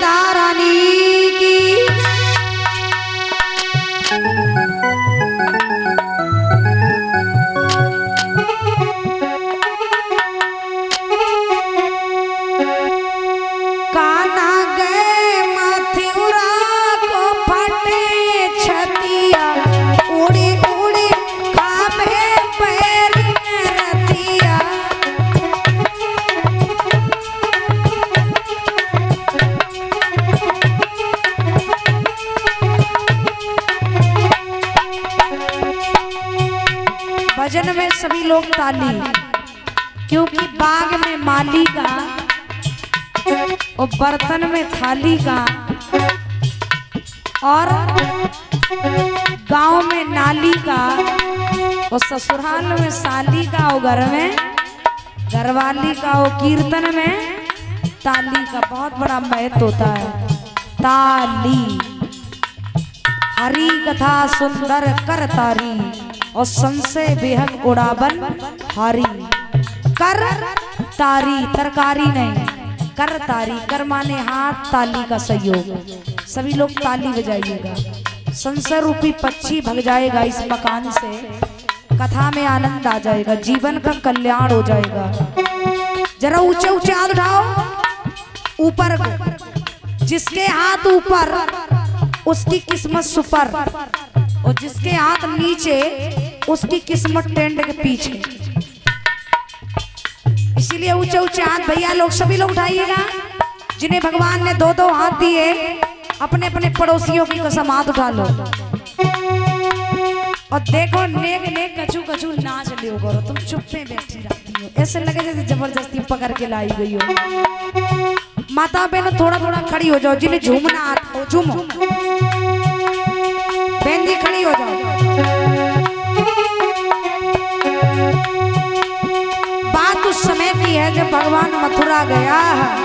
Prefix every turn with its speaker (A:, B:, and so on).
A: राधा रानी की। कान्हा गए मथुरा को फटे छतिया, उड़ी उड़ी खावे पैर में रतिया। भजन में सभी लोग ताली, क्योंकि बाग में माली का और बर्तन में थाली का, और गांव में नाली का, और ससुराल में साली का, और घर में घरवाली का, और कीर्तन में ताली का बहुत बड़ा महत्व होता है। ताली हरी कथा सुंदर कर तारी, और संशय बेहक उड़ावन हारी। कर तारी तरकारी नहीं, कर तारी, कर माने हाथ, ताली का सहयोग। सभी लोग ताली बजाइएगा। संसार रूपी पक्षी भग जाएगा इस मकान से, कथा में आनंद आ जाएगा, जीवन का कल्याण हो जाएगा। जरा ऊंचे ऊंचे हाथ उठाओ ऊपर को। जिसके हाथ ऊपर उसकी किस्मत सुपर, और जिसके हाथ नीचे उसकी किस्मत टेंट के पीछे। इसीलिए ऊंचे ऊंचे हाथ भैया लोग सभी लोग उठाइएगा। जिन्हें भगवान ने दो दो हाथ दिए, अपने अपने पड़ोसियों की कसम हाथ उठा लो। और देखो नेक नेक कछू कछू नाच लियो करो। तुम चुप में बैठी रहती हो, ऐसे लगे जैसे जबरदस्ती पकड़ के लाई गई हो। माता बहनों थोड़ा थोड़ा खड़ी हो जाओ, जिन्हें झूमना आता हो झूमो। बहन जी खड़ी हो जाओ। बात उस समय की है जब भगवान मथुरा गया है।